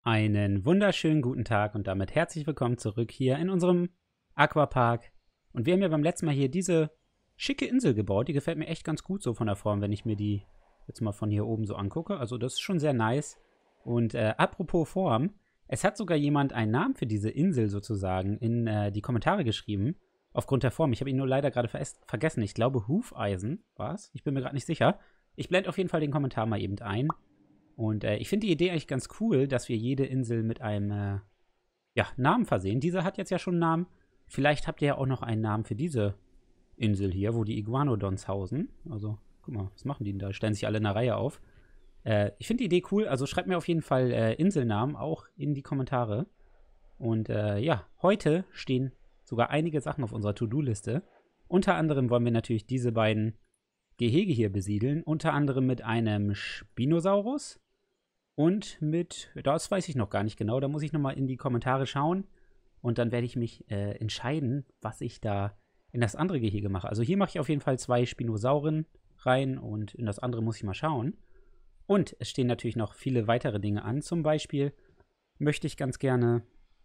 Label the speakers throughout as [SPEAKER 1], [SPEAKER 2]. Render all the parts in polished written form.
[SPEAKER 1] Einen wunderschönen guten Tag und damit herzlich willkommen zurück hier in unserem Aquapark. Und wir haben ja beim letzten Mal hier diese schicke Insel gebaut. Die gefällt mir echt ganz gut so von der Form, wenn ich mir die jetzt mal von hier oben so angucke. Also das ist schon sehr nice. Und apropos Form, es hat sogar jemand einen Namen für diese Insel sozusagen in die Kommentare geschrieben. Aufgrund der Form. Ich habe ihn nur leider gerade vergessen. Ich glaube Hufeisen war es. Ich bin mir gerade nicht sicher. Ich blende auf jeden Fall den Kommentar mal eben ein. Und ich finde die Idee eigentlich ganz cool, dass wir jede Insel mit einem Namen versehen. Diese hat jetzt ja schon einen Namen. Vielleicht habt ihr ja auch noch einen Namen für diese Insel hier, wo die Iguanodons hausen. Also, guck mal, was machen die denn da? Stellen sich alle in einer Reihe auf. Ich finde die Idee cool. Also schreibt mir auf jeden Fall Inselnamen auch in die Kommentare. Und heute stehen sogar einige Sachen auf unserer To-Do-Liste. Unter anderem wollen wir natürlich diese beiden Gehege hier besiedeln. Unter anderem mit einem Spinosaurus. Und das weiß ich noch gar nicht genau, da muss ich nochmal in die Kommentare schauen. Und dann werde ich mich entscheiden, was ich da in das andere Gehege mache. Also hier mache ich auf jeden Fall 2 Spinosauren rein und in das andere muss ich mal schauen. Und es stehen natürlich noch viele weitere Dinge an. Zum Beispiel möchte ich ganz gerne,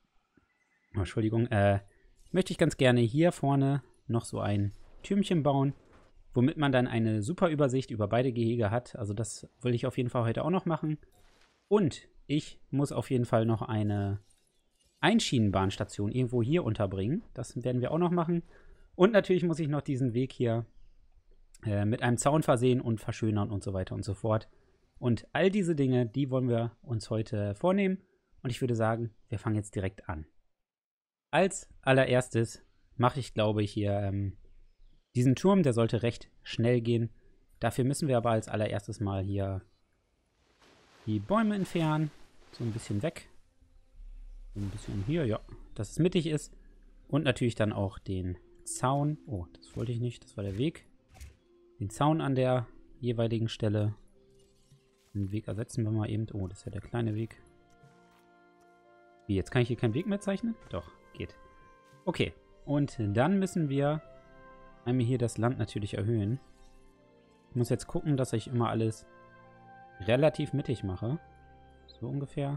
[SPEAKER 1] hier vorne noch so ein Türmchen bauen, womit man dann eine super Übersicht über beide Gehege hat. Also das will ich auf jeden Fall heute auch noch machen. Und ich muss auf jeden Fall noch eine Einschienenbahnstation irgendwo hier unterbringen. Das werden wir auch noch machen. Und natürlich muss ich noch diesen Weg hier mit einem Zaun versehen und verschönern und so weiter und so fort. Und all diese Dinge, die wollen wir uns heute vornehmen. Und ich würde sagen, wir fangen jetzt direkt an. Als allererstes mache ich, glaube ich, hier diesen Turm. Der sollte recht schnell gehen. Dafür müssen wir aber als allererstes mal hier die Bäume entfernen. So ein bisschen weg. So ein bisschen hier, ja. Dass es mittig ist. Und natürlich dann auch den Zaun. Oh, das wollte ich nicht. Das war der Weg. Den Zaun an der jeweiligen Stelle. Den Weg ersetzen wir mal eben. Oh, das ist ja der kleine Weg. Wie, jetzt kann ich hier keinen Weg mehr zeichnen? Doch, geht. Okay. Und dann müssen wir einmal hier das Land natürlich erhöhen. Ich muss jetzt gucken, dass ich immer alles relativ mittig mache. So ungefähr.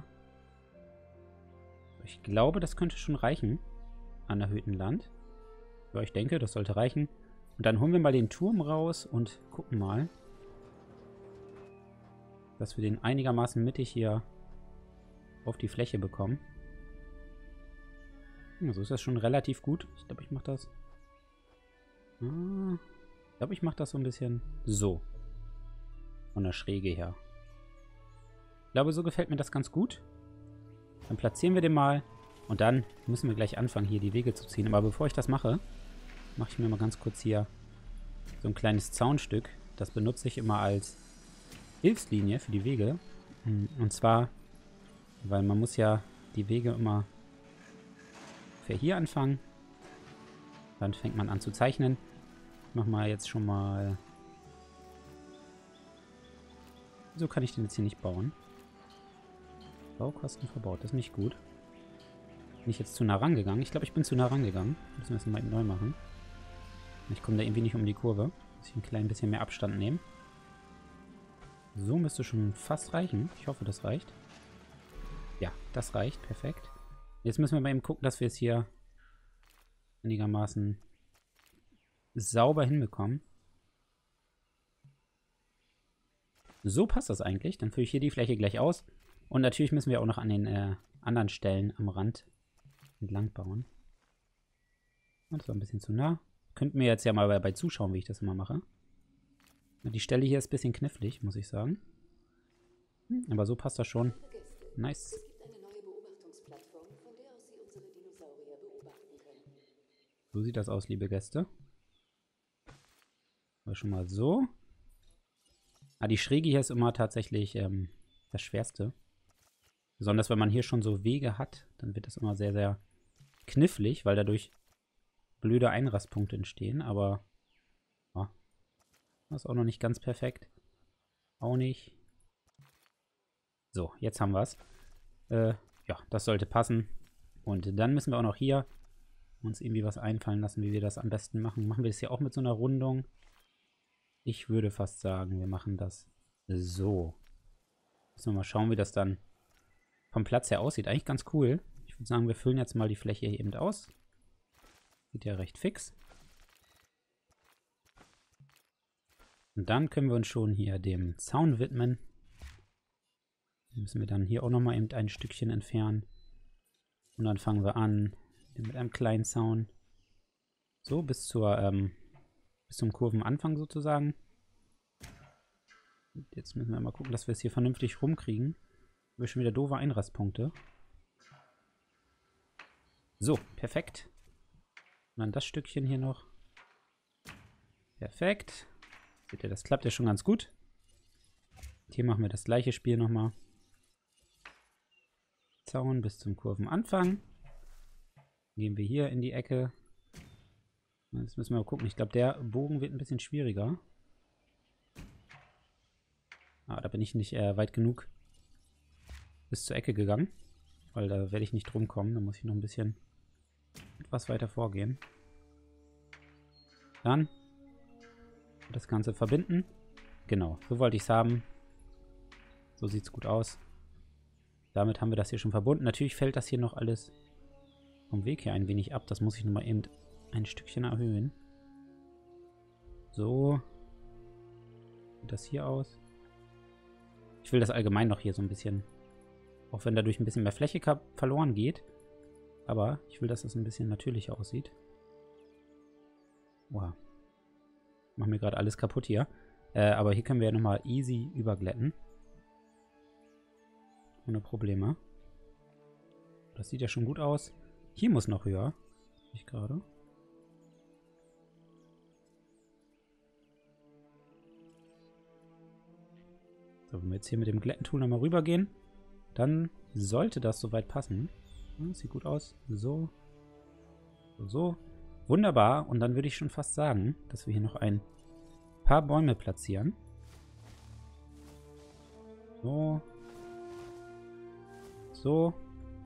[SPEAKER 1] Ich glaube, das könnte schon reichen an erhöhtem Land. Ja, ich denke, das sollte reichen. Und dann holen wir mal den Turm raus und gucken mal, dass wir den einigermaßen mittig hier auf die Fläche bekommen. Ja, so ist das schon relativ gut. Ich glaube, ich mache das. Ich glaube, ich mache das so ein bisschen so. Von der Schräge her. Ich glaube, so gefällt mir das ganz gut. Dann platzieren wir den mal. Und dann müssen wir gleich anfangen, hier die Wege zu ziehen. Aber bevor ich das mache, mache ich mir mal ganz kurz hier so ein kleines Zaunstück. Das benutze ich immer als Hilfslinie für die Wege. Und zwar, weil man muss ja die Wege immer für hier anfangen. Dann fängt man an zu zeichnen. Ich mache mal jetzt schon mal... Wieso kann ich den jetzt hier nicht bauen? Baukosten verbaut, das ist nicht gut. Bin ich jetzt zu nah rangegangen? Ich glaube, ich bin zu nah rangegangen. Müssen wir das mal neu machen. Ich komme da irgendwie nicht um die Kurve. Muss ich ein klein bisschen mehr Abstand nehmen. So müsste schon fast reichen. Ich hoffe, das reicht. Ja, das reicht. Perfekt. Jetzt müssen wir mal eben gucken, dass wir es hier einigermaßen sauber hinbekommen. So passt das eigentlich. Dann fülle ich hier die Fläche gleich aus. Und natürlich müssen wir auch noch an den anderen Stellen am Rand entlang bauen. Und das war ein bisschen zu nah. Könnten wir jetzt ja mal bei zuschauen, wie ich das immer mache. Die Stelle hier ist ein bisschen knifflig, muss ich sagen. Aber so passt das schon. Nice. So sieht das aus, liebe Gäste. Aber schon mal so. Die Schräge hier ist immer tatsächlich das Schwerste. Besonders wenn man hier schon so Wege hat, dann wird das immer sehr, sehr knifflig, weil dadurch blöde Einrastpunkte entstehen. Aber ja, das ist auch noch nicht ganz perfekt. Auch nicht. So, jetzt haben wir es. Ja, das sollte passen. Und dann müssen wir auch noch hier uns irgendwie was einfallen lassen, wie wir das am besten machen. Machen wir das hier auch mit so einer Rundung? Ich würde fast sagen, wir machen das so. Müssen wir mal schauen, wie das dann vom Platz her aussieht. Eigentlich ganz cool. Ich würde sagen, wir füllen jetzt mal die Fläche hier eben aus. Geht ja recht fix. Und dann können wir uns schon hier dem Zaun widmen. Den müssen wir dann hier auch nochmal eben ein Stückchen entfernen. Und dann fangen wir an mit einem kleinen Zaun. So, bis zum Kurvenanfang sozusagen. Und jetzt müssen wir mal gucken, dass wir es hier vernünftig rumkriegen. Wir haben schon wieder doofe Einrastpunkte. So, perfekt. Und dann das Stückchen hier noch. Perfekt. Seht ihr, das klappt ja schon ganz gut. Und hier machen wir das gleiche Spiel nochmal. Zaun bis zum Kurvenanfang. Gehen wir hier in die Ecke. Jetzt müssen wir mal gucken. Ich glaube, der Bogen wird ein bisschen schwieriger. Ah, da bin ich nicht weit genug bis zur Ecke gegangen. Weil da werde ich nicht drum kommen. Da muss ich noch ein bisschen etwas weiter vorgehen. Dann das Ganze verbinden. Genau, so wollte ich es haben. So sieht es gut aus. Damit haben wir das hier schon verbunden. Natürlich fällt das hier noch alles vom Weg her ein wenig ab. Das muss ich nochmal eben ein Stückchen erhöhen. So. Sieht das hier aus. Ich will das allgemein noch hier so ein bisschen, auch wenn dadurch ein bisschen mehr Fläche verloren geht. Aber ich will, dass das ein bisschen natürlicher aussieht. Wow. Machen wir gerade alles kaputt hier. Aber hier können wir ja nochmal easy überglätten. Ohne Probleme. Das sieht ja schon gut aus. Hier muss noch höher. Ich gerade. So, wenn wir jetzt hier mit dem Glätten-Tool nochmal rübergehen, dann sollte das soweit passen. Ja, sieht gut aus. So. So. Wunderbar. Und dann würde ich schon fast sagen, dass wir hier noch ein paar Bäume platzieren. So. So.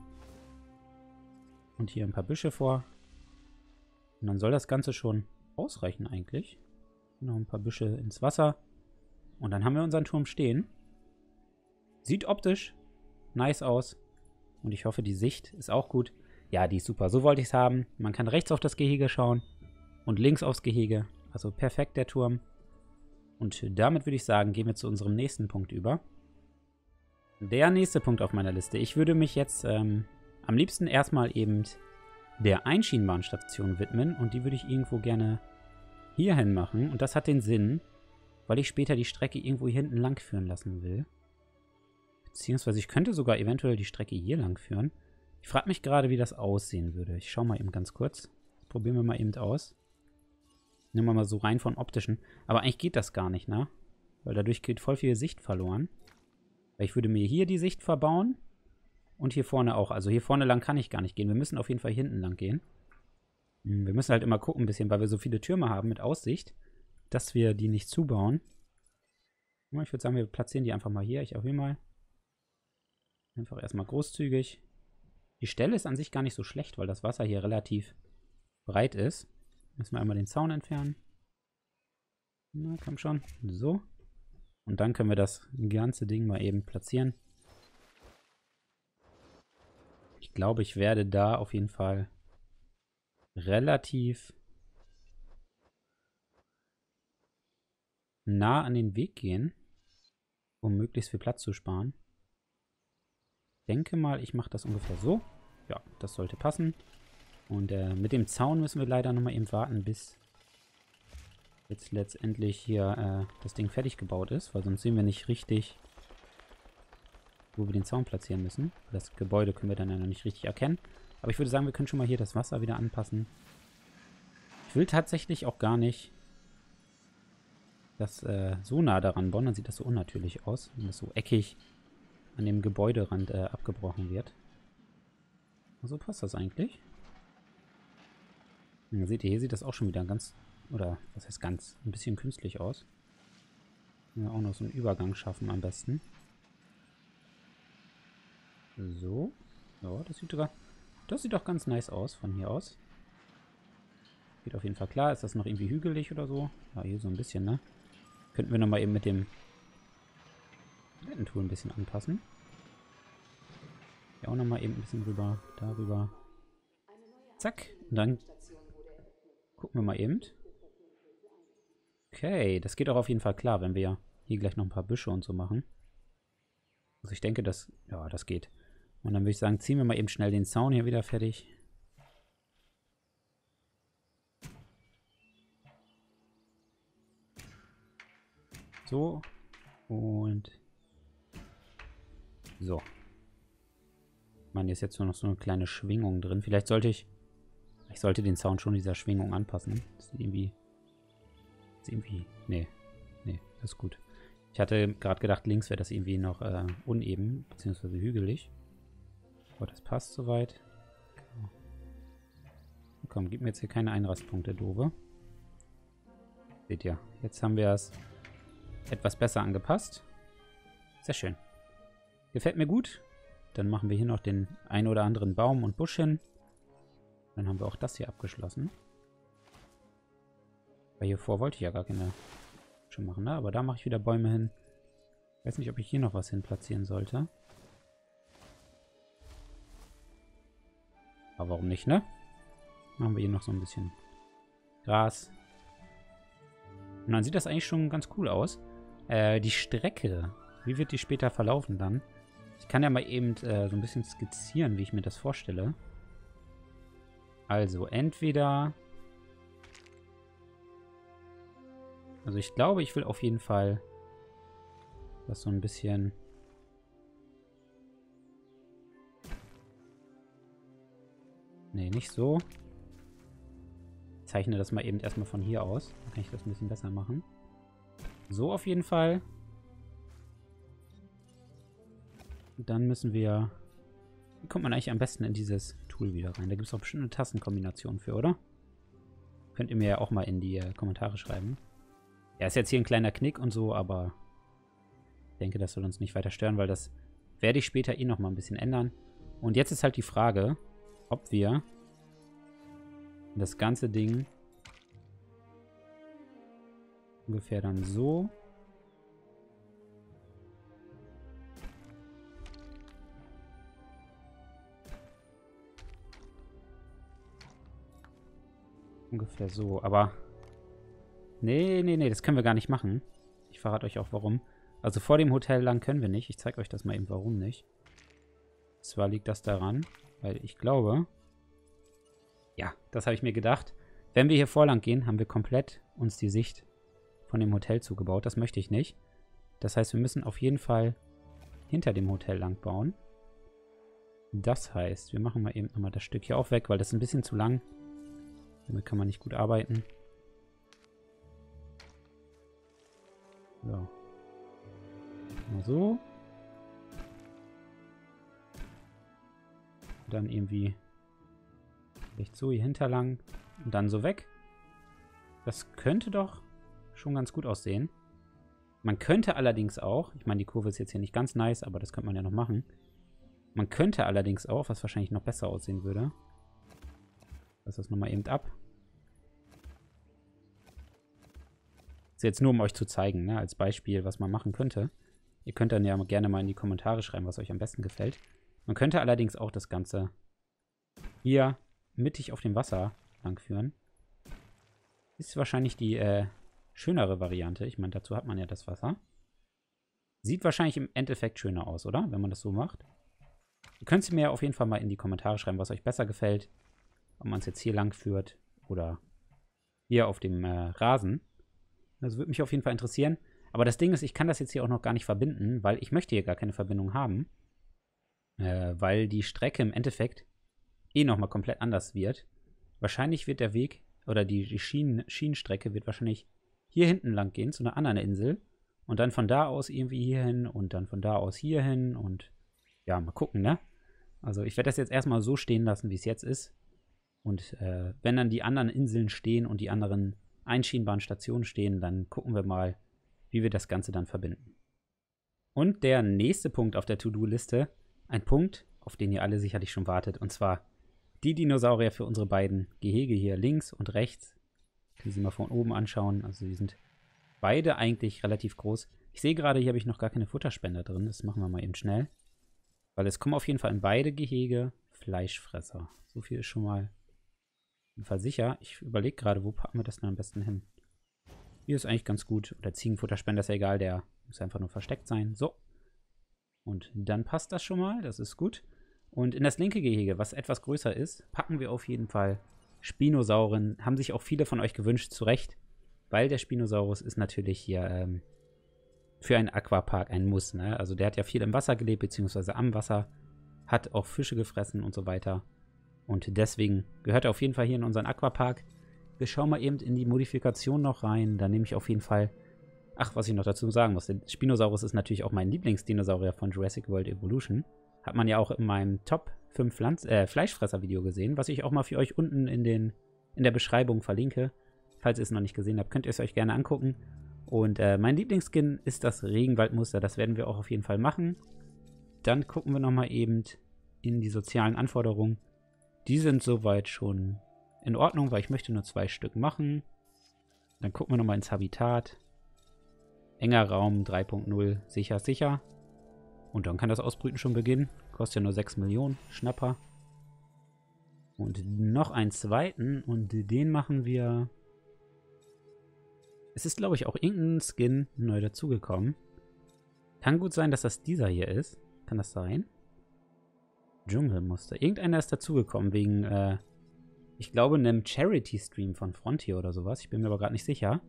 [SPEAKER 1] Und hier ein paar Büsche vor. Und dann soll das Ganze schon ausreichen eigentlich. Noch ein paar Büsche ins Wasser. Und dann haben wir unseren Turm stehen. Sieht optisch nice aus. Und ich hoffe, die Sicht ist auch gut. Ja, die ist super. So wollte ich es haben. Man kann rechts auf das Gehege schauen und links aufs Gehege. Also perfekt der Turm. Und damit würde ich sagen, gehen wir zu unserem nächsten Punkt über. Der nächste Punkt auf meiner Liste. Ich würde mich jetzt am liebsten erstmal eben der Einschienenbahnstation widmen. Und die würde ich irgendwo gerne hierhin machen. Und das hat den Sinn, weil ich später die Strecke irgendwo hier hinten lang führen lassen will. Beziehungsweise ich könnte sogar eventuell die Strecke hier lang führen. Ich frage mich gerade, wie das aussehen würde. Ich schaue mal eben ganz kurz. Das probieren wir mal eben aus. Nehmen wir mal so rein von optischen. Aber eigentlich geht das gar nicht, ne? Weil dadurch geht voll viel Sicht verloren. Weil ich würde mir hier die Sicht verbauen. Und hier vorne auch. Also hier vorne lang kann ich gar nicht gehen. Wir müssen auf jeden Fall hinten lang gehen. Wir müssen halt immer gucken ein bisschen, weil wir so viele Türme haben mit Aussicht, dass wir die nicht zubauen. Ich würde sagen, wir platzieren die einfach mal hier. Ich erhöhe mal. Einfach erstmal großzügig. Die Stelle ist an sich gar nicht so schlecht, weil das Wasser hier relativ breit ist. Müssen wir einmal den Zaun entfernen. Na, komm schon. So. Und dann können wir das ganze Ding mal eben platzieren. Ich glaube, ich werde da auf jeden Fall relativ nah an den Weg gehen, um möglichst viel Platz zu sparen. Ich denke mal, ich mache das ungefähr so. Ja, das sollte passen. Und mit dem Zaun müssen wir leider nochmal eben warten, bis jetzt letztendlich hier das Ding fertig gebaut ist, weil sonst sehen wir nicht richtig, wo wir den Zaun platzieren müssen. Das Gebäude können wir dann ja noch nicht richtig erkennen. Aber ich würde sagen, wir können schon mal hier das Wasser wieder anpassen. Ich will tatsächlich auch gar nicht das so nah daran bauen, dann sieht das so unnatürlich aus, wenn das so eckig an dem Gebäuderand abgebrochen wird. So passt das eigentlich. Und dann seht ihr, hier sieht das auch schon wieder ganz, oder was heißt ganz, ein bisschen künstlich aus. Ja, auch noch so einen Übergang schaffen am besten. So. Ja, das sieht doch ganz nice aus von hier aus. Geht auf jeden Fall klar. Ist das noch irgendwie hügelig oder so? Ja, hier so ein bisschen, ne? Könnten wir nochmal eben mit dem Glätten-Tool ein bisschen anpassen. Hier auch nochmal eben ein bisschen rüber, darüber. Zack. Und dann gucken wir mal eben. Okay, das geht auch auf jeden Fall klar, wenn wir hier gleich noch ein paar Büsche und so machen. Also ich denke, das geht. Und dann würde ich sagen, ziehen wir mal eben schnell den Zaun hier wieder fertig. So. Und so. Man, hier ist jetzt nur noch so eine kleine Schwingung drin. Vielleicht sollte ich den Zaun schon dieser Schwingung anpassen. Das ist irgendwie, nee, das ist gut. Ich hatte gerade gedacht, links wäre das irgendwie noch uneben, beziehungsweise hügelig. Aber das passt soweit. Okay. Komm, gib mir jetzt hier keine Einrastpunkte, Dove. Seht ihr, jetzt haben wir es etwas besser angepasst. Sehr schön. Gefällt mir gut. Dann machen wir hier noch den ein oder anderen Baum und Busch hin. Dann haben wir auch das hier abgeschlossen. Weil hiervor wollte ich ja gar keine schon machen, ne? Aber da mache ich wieder Bäume hin. Ich weiß nicht, ob ich hier noch was hin platzieren sollte. Aber warum nicht, ne? Machen wir hier noch so ein bisschen Gras. Und dann sieht das eigentlich schon ganz cool aus. Die Strecke, wie wird die später verlaufen dann? Ich kann ja mal eben so ein bisschen skizzieren, wie ich mir das vorstelle. Also entweder... Also ich glaube, ich will auf jeden Fall das so ein bisschen... Nee, nicht so. Ich zeichne das mal eben erstmal von hier aus. Dann kann ich das ein bisschen besser machen. So auf jeden Fall. Und dann müssen wir... Wie kommt man eigentlich am besten in dieses Tool wieder rein? Da gibt es auch bestimmt eine Tastenkombination für, oder? Könnt ihr mir ja auch mal in die Kommentare schreiben. Ja, ist jetzt hier ein kleiner Knick und so, aber ich denke, das soll uns nicht weiter stören, weil das werde ich später eh noch mal ein bisschen ändern. Und jetzt ist halt die Frage, ob wir das ganze Ding ungefähr dann so ungefähr so, aber nee, das können wir gar nicht machen. Ich verrate euch auch warum. Also vor dem Hotel lang können wir nicht. Ich zeige euch das mal eben, warum nicht. Zwar liegt das daran, weil ich glaube, ja, das habe ich mir gedacht. Wenn wir hier vorlang gehen, haben wir komplett uns die Sicht von dem Hotel zugebaut. Das möchte ich nicht. Das heißt, wir müssen auf jeden Fall hinter dem Hotel lang bauen. Das heißt, wir machen mal eben nochmal das Stück hier auch weg, weil das ist ein bisschen zu lang. Damit kann man nicht gut arbeiten. So. Mal so. Dann irgendwie vielleicht so hier hinterlang und dann so weg. Das könnte doch schon ganz gut aussehen. Man könnte allerdings auch, ich meine, die Kurve ist jetzt hier nicht ganz nice, aber das könnte man ja noch machen. Man könnte allerdings auch, was wahrscheinlich noch besser aussehen würde. Lass das nochmal eben ab. Das ist jetzt nur, um euch zu zeigen, ne, als Beispiel, was man machen könnte. Ihr könnt dann ja gerne mal in die Kommentare schreiben, was euch am besten gefällt. Man könnte allerdings auch das Ganze hier mittig auf dem Wasser langführen. Ist wahrscheinlich die schönere Variante. Ich meine, dazu hat man ja das Wasser. Sieht wahrscheinlich im Endeffekt schöner aus, oder? Wenn man das so macht. Ihr könnt es mir auf jeden Fall mal in die Kommentare schreiben, was euch besser gefällt. Ob man es jetzt hier lang führt oder hier auf dem Rasen. Das würde mich auf jeden Fall interessieren. Aber das Ding ist, ich kann das jetzt hier auch noch gar nicht verbinden, weil ich möchte hier gar keine Verbindung haben. Weil die Strecke im Endeffekt eh nochmal komplett anders wird. Wahrscheinlich wird der Weg oder die Schienenstrecke wird wahrscheinlich hier hinten lang gehen, zu einer anderen Insel. Und dann von da aus irgendwie hier hin und dann von da aus hier hin und ja, mal gucken, ne? Also ich werde das jetzt erstmal so stehen lassen, wie es jetzt ist. Und wenn dann die anderen Inseln stehen und die anderen einschienbaren Stationen stehen, dann gucken wir mal, wie wir das Ganze dann verbinden. Und der nächste Punkt auf der To-Do-Liste, ein Punkt, auf den ihr alle sicherlich schon wartet, und zwar die Dinosaurier für unsere beiden Gehege hier links und rechts. Können Sie mal von oben anschauen. Also die sind beide eigentlich relativ groß. Ich sehe gerade, hier habe ich noch gar keine Futterspender drin. Das machen wir mal eben schnell. Weil es kommen auf jeden Fall in beide Gehege Fleischfresser. So viel ist schon mal auf jeden Fall sicher. Ich überlege gerade, wo packen wir das denn am besten hin? Hier ist eigentlich ganz gut. Der Ziegenfutterspender ist ja egal, der muss einfach nur versteckt sein. So. Und dann passt das schon mal, das ist gut. Und in das linke Gehege, was etwas größer ist, packen wir auf jeden Fall Spinosauren. Haben sich auch viele von euch gewünscht, zu Recht. Weil der Spinosaurus ist natürlich hier für einen Aquapark ein Muss, ne? Also der hat ja viel im Wasser gelebt, beziehungsweise am Wasser. Hat auch Fische gefressen und so weiter. Und deswegen gehört er auf jeden Fall hier in unseren Aquapark. Wir schauen mal eben in die Modifikation noch rein. Da nehme ich auf jeden Fall... Ach, was ich noch dazu sagen muss. Der Spinosaurus ist natürlich auch mein Lieblingsdinosaurier von Jurassic World Evolution. Hat man ja auch in meinem Top 5 Fleischfresser-Video gesehen, was ich auch mal für euch unten in der Beschreibung verlinke. Falls ihr es noch nicht gesehen habt, könnt ihr es euch gerne angucken. Und mein Lieblingsskin ist das Regenwaldmuster. Das werden wir auch auf jeden Fall machen. Dann gucken wir nochmal eben in die sozialen Anforderungen. Die sind soweit schon in Ordnung, weil ich möchte nur 2 Stück machen. Dann gucken wir nochmal ins Habitat. Enger Raum 3.0, sicher, sicher. Und dann kann das Ausbrüten schon beginnen. Kostet ja nur 6 Millionen, Schnapper. Und noch einen zweiten und den machen wir... Es ist, glaube ich, auch irgendein Skin neu dazugekommen. Kann gut sein, dass das dieser hier ist. Kann das sein? Dschungelmuster. Irgendeiner ist dazugekommen wegen, ich glaube, einem Charity-Stream von Frontier oder sowas. Ich bin mir aber gerade nicht sicher.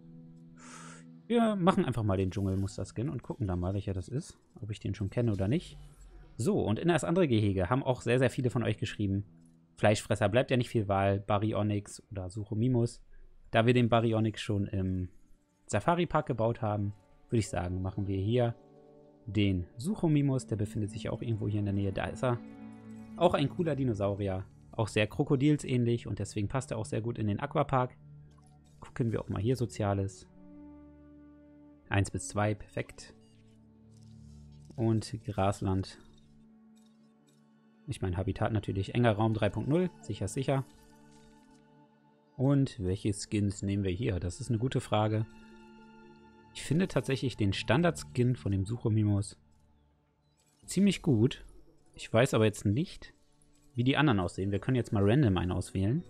[SPEAKER 1] Wir machen einfach mal den Dschungelmuster-Skin und gucken dann mal, welcher das ist. Ob ich den schon kenne oder nicht. So, und in das andere Gehege haben auch sehr, sehr viele von euch geschrieben. Fleischfresser, bleibt ja nicht viel Wahl. Baryonyx oder Suchomimus. Da wir den Baryonyx schon im Safari-Park gebaut haben, würde ich sagen, machen wir hier den Suchomimus. Der befindet sich auch irgendwo hier in der Nähe. Da ist er. Auch ein cooler Dinosaurier. Auch sehr krokodilsähnlich und deswegen passt er auch sehr gut in den Aquapark. Gucken wir auch mal hier Soziales. 1 bis 2, perfekt. Und Grasland. Ich meine Habitat natürlich. Enger Raum 3.0, sicher, sicher. Und welche Skins nehmen wir hier? Das ist eine gute Frage. Ich finde tatsächlich den Standard-Skin von dem Suchomimus ziemlich gut. Ich weiß aber jetzt nicht, wie die anderen aussehen. Wir können jetzt mal random einen auswählen.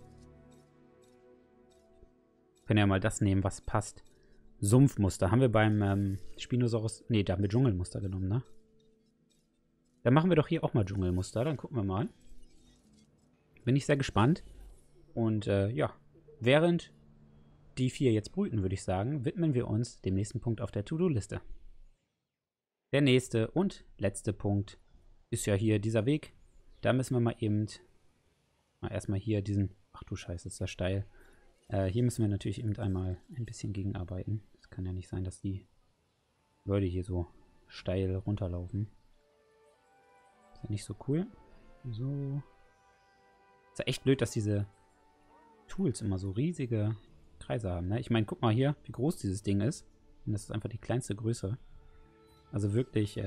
[SPEAKER 1] Wir können ja mal das nehmen, was passt. Sumpfmuster. Haben wir beim Spinosaurus... Ne, da haben wir Dschungelmuster genommen, ne? Dann machen wir doch hier auch mal Dschungelmuster. Dann gucken wir mal. Bin ich sehr gespannt. Und ja, während die 4 jetzt brüten, würde ich sagen, widmen wir uns dem nächsten Punkt auf der To-Do-Liste. Der nächste und letzte Punkt ist ja hier dieser Weg. Da müssen wir mal eben erstmal hier diesen... Ach du Scheiße, ist das steil. Hier müssen wir natürlich eben einmal ein bisschen gegenarbeiten. Es kann ja nicht sein, dass die Leute hier so steil runterlaufen. Ist ja nicht so cool. So. Ist ja echt blöd, dass diese Tools immer so riesige Kreise haben, ne? Ich meine, guck mal hier, wie groß dieses Ding ist. Und das ist einfach die kleinste Größe. Also wirklich,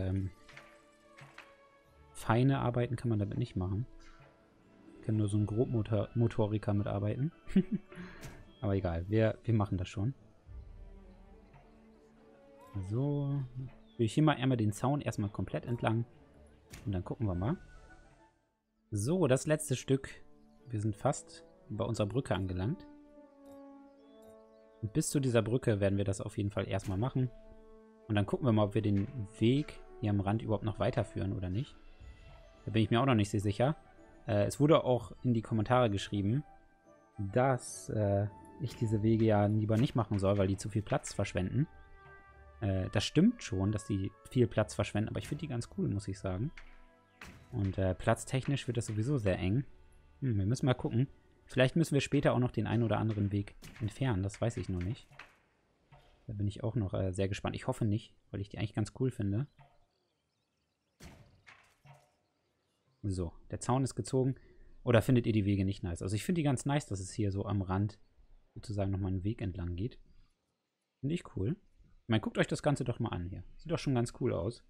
[SPEAKER 1] feine Arbeiten kann man damit nicht machen. Kann nur so ein Grobmotoriker mitarbeiten. Aber egal, wir machen das schon. So. Will ich hier mal einmal den Zaun erstmal komplett entlang. Und dann gucken wir mal. So, das letzte Stück. Wir sind fast bei unserer Brücke angelangt. Und bis zu dieser Brücke werden wir das auf jeden Fall erstmal machen. Und dann gucken wir mal, ob wir den Weg hier am Rand überhaupt noch weiterführen oder nicht. Da bin ich mir auch noch nicht so sicher. Es wurde auch in die Kommentare geschrieben, dass ich diese Wege ja lieber nicht machen soll, weil die zu viel Platz verschwenden. Das stimmt schon, dass die viel Platz verschwenden, aber ich finde die ganz cool, muss ich sagen. Und platztechnisch wird das sowieso sehr eng. Wir müssen mal gucken. Vielleicht müssen wir später auch noch den einen oder anderen Weg entfernen, das weiß ich noch nicht. Da bin ich auch noch sehr gespannt. Ich hoffe nicht, weil ich die eigentlich ganz cool finde. So, der Zaun ist gezogen. Oder findet ihr die Wege nicht nice? Also ich finde die ganz nice, dass es hier so am Rand sozusagen nochmal einen Weg entlang geht. Finde ich cool. Ich meine, guckt euch das Ganze doch mal an hier. Sieht doch schon ganz cool aus.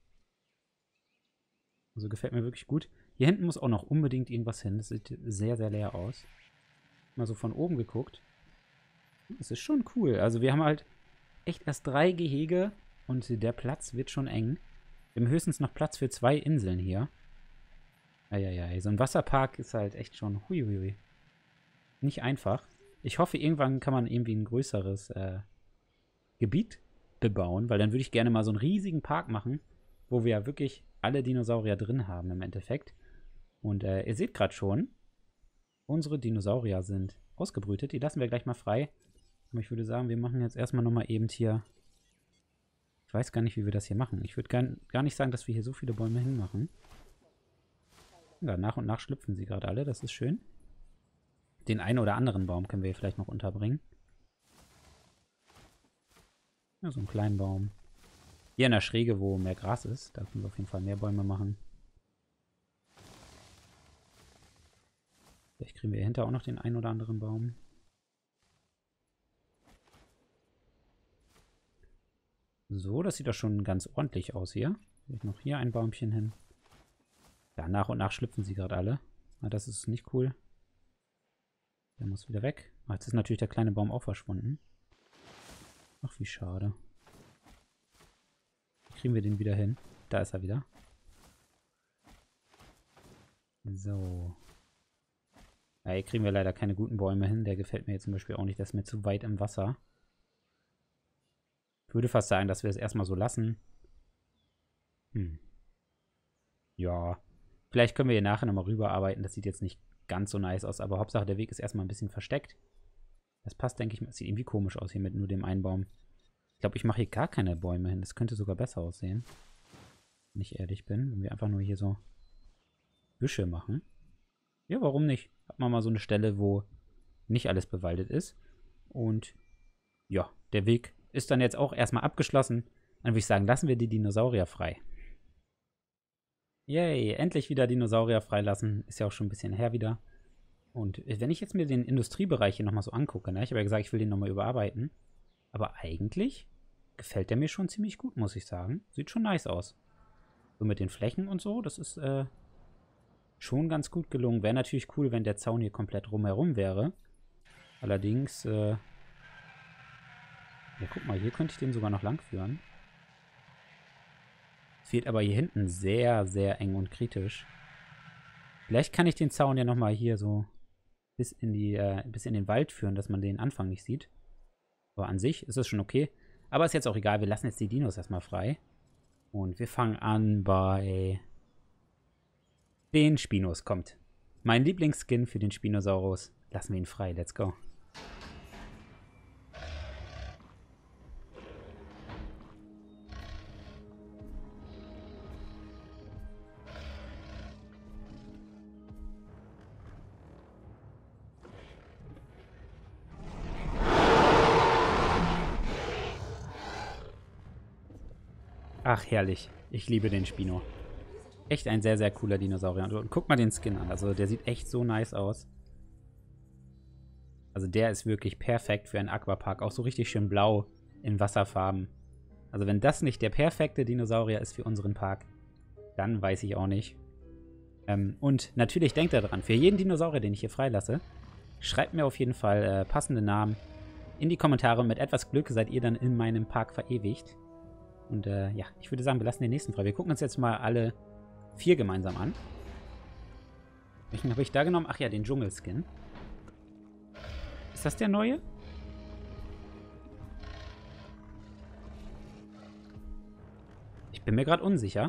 [SPEAKER 1] Also gefällt mir wirklich gut. Hier hinten muss auch noch unbedingt irgendwas hin. Das sieht sehr, sehr leer aus. Mal so von oben geguckt. Das ist schon cool. Also wir haben halt echt erst 3 Gehege und der Platz wird schon eng. Wir haben höchstens noch Platz für 2 Inseln hier. Eieiei, so ein Wasserpark ist halt echt schon huiuiui. Nicht einfach. Ich hoffe, irgendwann kann man irgendwie ein größeres Gebiet bebauen, weil dann würde ich gerne mal so einen riesigen Park machen, wo wir ja wirklich alle Dinosaurier drin haben im Endeffekt. Und ihr seht gerade schon, unsere Dinosaurier sind ausgebrütet. Die lassen wir gleich mal frei. Aber ich würde sagen, wir machen jetzt erstmal nochmal eben hier. Ich weiß gar nicht, wie wir das hier machen. Ich würde gar nicht sagen, dass wir hier so viele Bäume hinmachen. Ja, nach und nach schlüpfen sie gerade alle. Das ist schön. Den einen oder anderen Baum können wir hier vielleicht noch unterbringen. Ja, so einen kleinen Baum. Hier in der Schräge, wo mehr Gras ist. Da können wir auf jeden Fall mehr Bäume machen. Vielleicht kriegen wir hier hinter auch noch den einen oder anderen Baum. So, das sieht doch schon ganz ordentlich aus hier. Vielleicht noch hier ein Baumchen hin. Ja, nach und nach schlüpfen sie gerade alle. Na, das ist nicht cool. Der muss wieder weg. Ach, jetzt ist natürlich der kleine Baum auch verschwunden. Ach, wie schade. Wie kriegen wir den wieder hin? Da ist er wieder. So. Ja, hier kriegen wir leider keine guten Bäume hin. Der gefällt mir jetzt zum Beispiel auch nicht. Der ist mir zu weit im Wasser. Ich würde fast sagen, dass wir es erstmal so lassen. Ja. Vielleicht können wir hier nachher nochmal rüberarbeiten. Das sieht jetzt nicht ganz so nice aus. Aber Hauptsache, der Weg ist erstmal ein bisschen versteckt. Das passt, denke ich mal. Es sieht irgendwie komisch aus hier mit nur dem einen Baum. Ich glaube, ich mache hier gar keine Bäume hin. Das könnte sogar besser aussehen. Wenn ich ehrlich bin. Wenn wir einfach nur hier so Büsche machen. Ja, warum nicht? Hat man mal so eine Stelle, wo nicht alles bewaldet ist. Und ja, der Weg ist dann jetzt auch erstmal abgeschlossen. Dann würde ich sagen, lassen wir die Dinosaurier frei. Yay, endlich wieder Dinosaurier freilassen. Ist ja auch schon ein bisschen her wieder. Und wenn ich jetzt mir den Industriebereich hier nochmal so angucke, ne? Ich habe ja gesagt, ich will den nochmal überarbeiten. Aber eigentlich gefällt der mir schon ziemlich gut, muss ich sagen. Sieht schon nice aus. So mit den Flächen und so, das ist schon ganz gut gelungen. Wäre natürlich cool, wenn der Zaun hier komplett rumherum wäre. Allerdings, ja, guck mal, hier könnte ich den sogar noch lang führen. Es wird aber hier hinten sehr, sehr eng und kritisch. Vielleicht kann ich den Zaun ja nochmal hier so bis in den Wald führen, dass man den Anfang nicht sieht. Aber an sich ist es schon okay. Aber ist jetzt auch egal, wir lassen jetzt die Dinos erstmal frei. Und wir fangen an bei den Spinos. Kommt. Mein Lieblingsskin für den Spinosaurus. Lassen wir ihn frei. Let's go. Ach, herrlich. Ich liebe den Spino. Echt ein sehr, sehr cooler Dinosaurier. Und guck mal den Skin an. Also der sieht echt so nice aus. Also der ist wirklich perfekt für einen Aquapark. Auch so richtig schön blau in Wasserfarben. Also wenn das nicht der perfekte Dinosaurier ist für unseren Park, dann weiß ich auch nicht. Und natürlich denkt daran, für jeden Dinosaurier, den ich hier freilasse, schreibt mir auf jeden Fall passende Namen in die Kommentare. Mit etwas Glück seid ihr dann in meinem Park verewigt. Und ja, ich würde sagen, wir lassen den nächsten frei. Wir gucken uns jetzt mal alle 4 gemeinsam an. Welchen habe ich da genommen? Ach ja, den Dschungelskin. Ist das der neue? Ich bin mir gerade unsicher.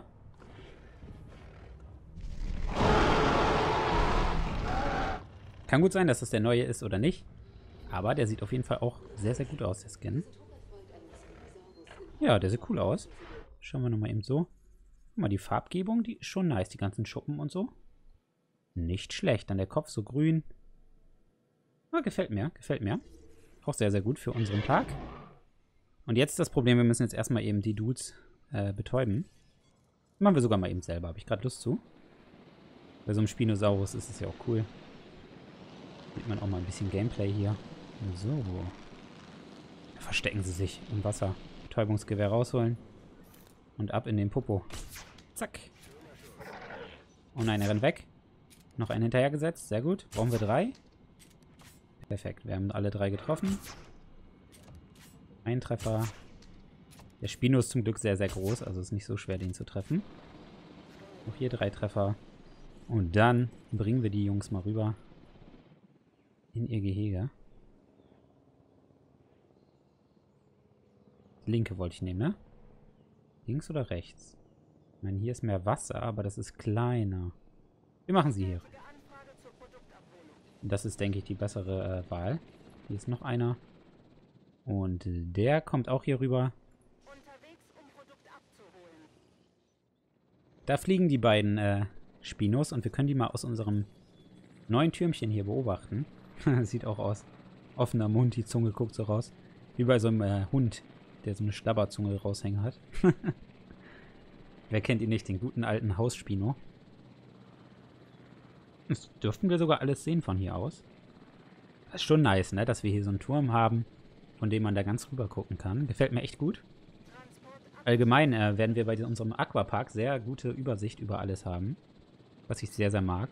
[SPEAKER 1] Kann gut sein, dass das der neue ist oder nicht. Aber der sieht auf jeden Fall auch sehr, sehr gut aus, der Skin. Ja, der sieht cool aus. Schauen wir nochmal eben so. Guck mal, die Farbgebung, die ist schon nice. Die ganzen Schuppen und so. Nicht schlecht. Dann der Kopf so grün. Ah, gefällt mir, gefällt mir. Auch sehr, sehr gut für unseren Park. Und jetzt das Problem, wir müssen jetzt erstmal eben die Dudes betäuben. Machen wir sogar mal eben selber. Habe ich gerade Lust zu. Bei so einem Spinosaurus ist es ja auch cool. Sieht man auch mal ein bisschen Gameplay hier. So. Verstecken sie sich im Wasser. Betäubungsgewehr rausholen. Und ab in den Popo. Zack. Oh nein, er rennt weg. Noch einen hinterhergesetzt. Sehr gut. Brauchen wir 3. Perfekt. Wir haben alle 3 getroffen. Ein Treffer. Der Spino ist zum Glück sehr, sehr groß. Also ist nicht so schwer, den zu treffen. Noch hier 3 Treffer. Und dann bringen wir die Jungs mal rüber in ihr Gehege. Linke wollte ich nehmen, ne? Links oder rechts? Ich meine, hier ist mehr Wasser, aber das ist kleiner. Wir machen sie hier. Und das ist, denke ich, die bessere Wahl. Hier ist noch einer. Und der kommt auch hier rüber. Da fliegen die beiden Spinos und wir können die mal aus unserem neuen Türmchen hier beobachten. Sieht auch aus. Offener Mund, die Zunge guckt so raus. Wie bei so einem Hund, der so eine Stabberzunge raushängen hat. Wer kennt ihn nicht, den guten alten Hausspino. Das dürften wir sogar alles sehen von hier aus. Das ist schon nice, ne, dass wir hier so einen Turm haben, von dem man da ganz rüber gucken kann. Gefällt mir echt gut. Allgemein werden wir bei unserem Aquapark sehr gute Übersicht über alles haben. Was ich sehr, sehr mag.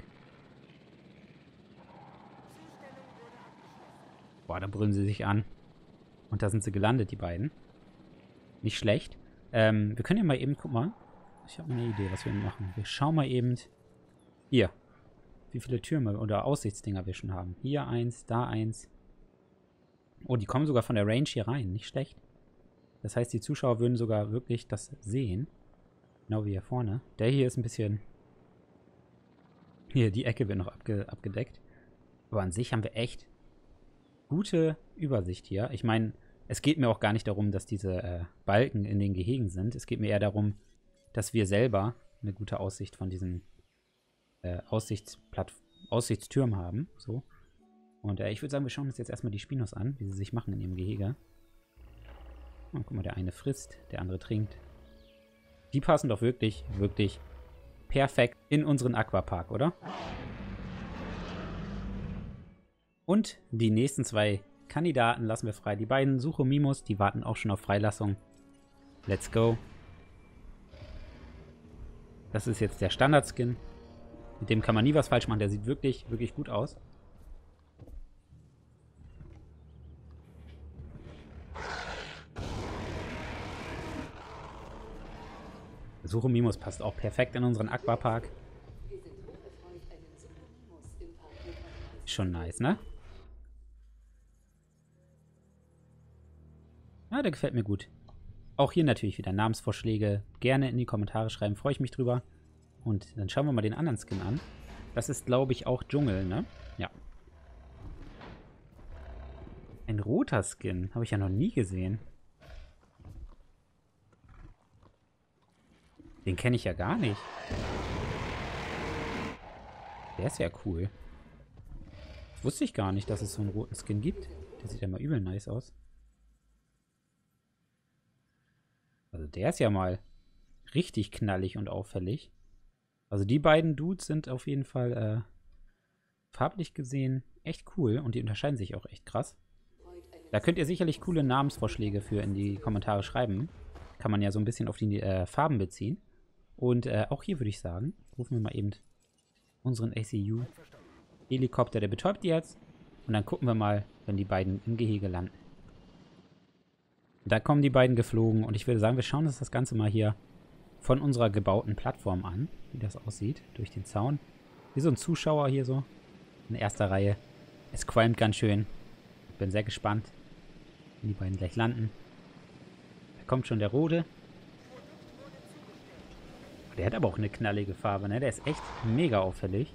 [SPEAKER 1] Boah, da brüllen sie sich an. Und da sind sie gelandet, die beiden. Nicht schlecht. Wir können ja mal eben, guck mal. Ich habe eine Idee, was wir machen. Wir schauen mal eben hier, wie viele Türme oder Aussichtsdinger wir schon haben. Hier eins, da eins. Oh, die kommen sogar von der Range hier rein. Nicht schlecht. Das heißt, die Zuschauer würden sogar wirklich das sehen. Genau wie hier vorne. Der hier ist ein bisschen... Hier, die Ecke wird noch abgedeckt. Aber an sich haben wir echt gute Übersicht hier. Ich meine, es geht mir auch gar nicht darum, dass diese Balken in den Gehegen sind. Es geht mir eher darum, dass wir selber eine gute Aussicht von diesen Aussichtstürmen haben. So. Und ich würde sagen, wir schauen uns jetzt erstmal die Spinos an, wie sie sich machen in ihrem Gehege. Oh, guck mal, der eine frisst, der andere trinkt. Die passen doch wirklich, wirklich perfekt in unseren Aquapark, oder? Und die nächsten zwei Kandidaten lassen wir frei. Die beiden Suchomimus, die warten auch schon auf Freilassung. Let's go. Das ist jetzt der Standard-Skin. Mit dem kann man nie was falsch machen. Der sieht wirklich, wirklich gut aus. Suchomimus passt auch perfekt in unseren Aquapark. Schon nice, ne? Ja, der gefällt mir gut. Auch hier natürlich wieder Namensvorschläge. Gerne in die Kommentare schreiben, freue ich mich drüber. Und dann schauen wir mal den anderen Skin an. Das ist, glaube ich, auch Dschungel, ne? Ja. Ein roter Skin. Habe ich ja noch nie gesehen. Den kenne ich ja gar nicht. Der ist ja cool. Das wusste ich gar nicht, dass es so einen roten Skin gibt. Der sieht ja mal übel nice aus. Also der ist ja mal richtig knallig und auffällig. Also die beiden Dudes sind auf jeden Fall farblich gesehen echt cool. Und die unterscheiden sich auch echt krass. Da könnt ihr sicherlich coole Namensvorschläge für in die Kommentare schreiben. Kann man ja so ein bisschen auf die Farben beziehen. Und auch hier würde ich sagen, rufen wir mal eben unseren ACU-Helikopter, der betäubt die jetzt. Und dann gucken wir mal, wenn die beiden im Gehege landen. Da kommen die beiden geflogen und ich würde sagen, wir schauen uns das Ganze mal hier von unserer gebauten Plattform an, wie das aussieht, durch den Zaun. Wie so ein Zuschauer hier so, in erster Reihe. Es qualmt ganz schön. Ich bin sehr gespannt, wenn die beiden gleich landen. Da kommt schon der Rote. Der hat aber auch eine knallige Farbe, ne? Der ist echt mega auffällig.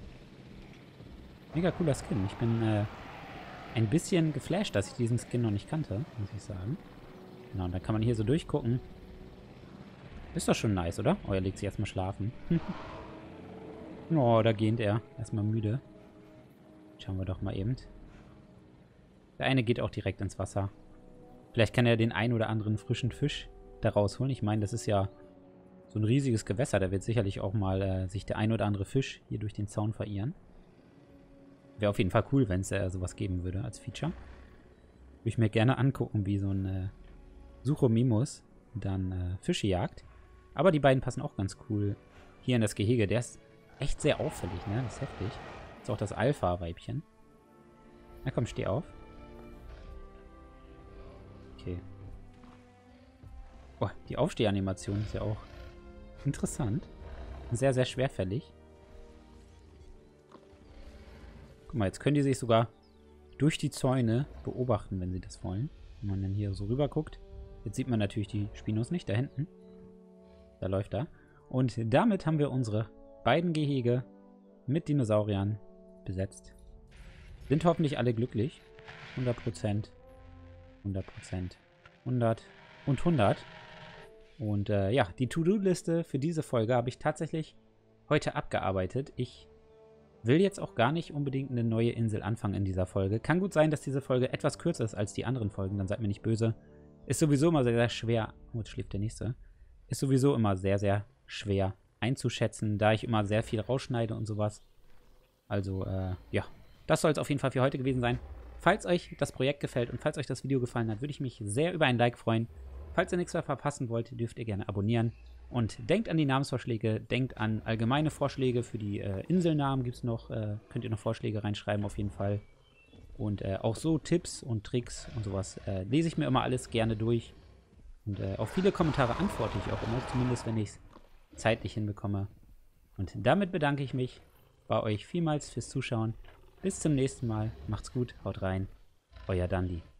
[SPEAKER 1] Mega cooler Skin. Ich bin ein bisschen geflasht, dass ich diesen Skin noch nicht kannte, muss ich sagen. Genau, und dann kann man hier so durchgucken. Ist doch schon nice, oder? Oh, er legt sich erstmal schlafen. Oh, da gähnt er. Erstmal müde. Schauen wir doch mal eben. Der eine geht auch direkt ins Wasser. Vielleicht kann er den ein oder anderen frischen Fisch da rausholen. Ich meine, das ist ja so ein riesiges Gewässer. Da wird sicherlich auch mal sich der ein oder andere Fisch hier durch den Zaun verirren. Wäre auf jeden Fall cool, wenn es sowas geben würde als Feature. Würde ich mir gerne angucken, wie so ein Suchomimus dann Fische jagt. Aber die beiden passen auch ganz cool hier in das Gehege. Der ist echt sehr auffällig, ne? Das ist heftig. Das ist auch das Alpha-Weibchen. Na komm, steh auf. Okay. Boah, die Aufstehanimation ist ja auch interessant. Sehr, sehr schwerfällig. Guck mal, jetzt können die sich sogar durch die Zäune beobachten, wenn sie das wollen. Wenn man dann hier so rüber guckt. Jetzt sieht man natürlich die Spinos nicht, da hinten. Da läuft er. Und damit haben wir unsere beiden Gehege mit Dinosauriern besetzt. Sind hoffentlich alle glücklich. 100%, 100%, 100 und 100. Und ja, die To-Do-Liste für diese Folge habe ich tatsächlich heute abgearbeitet. Ich will jetzt auch gar nicht unbedingt eine neue Insel anfangen in dieser Folge. Kann gut sein, dass diese Folge etwas kürzer ist als die anderen Folgen, dann seid mir nicht böse. Ist sowieso immer sehr, sehr schwer. Oh, jetzt schläft der nächste. Ist sowieso immer sehr, sehr schwer einzuschätzen, da ich immer sehr viel rausschneide und sowas. Also, ja, das soll es auf jeden Fall für heute gewesen sein. Falls euch das Projekt gefällt und falls euch das Video gefallen hat, würde ich mich sehr über ein Like freuen. Falls ihr nichts mehr verpassen wollt, dürft ihr gerne abonnieren. Und denkt an die Namensvorschläge, denkt an allgemeine Vorschläge für die Inselnamen gibt's noch. Könnt ihr noch Vorschläge reinschreiben auf jeden Fall. Und auch so Tipps und Tricks und sowas lese ich mir immer alles gerne durch. Und auf viele Kommentare antworte ich auch immer, zumindest wenn ich es zeitlich hinbekomme. Und damit bedanke ich mich bei euch vielmals fürs Zuschauen. Bis zum nächsten Mal. Macht's gut, haut rein. Euer Dandi.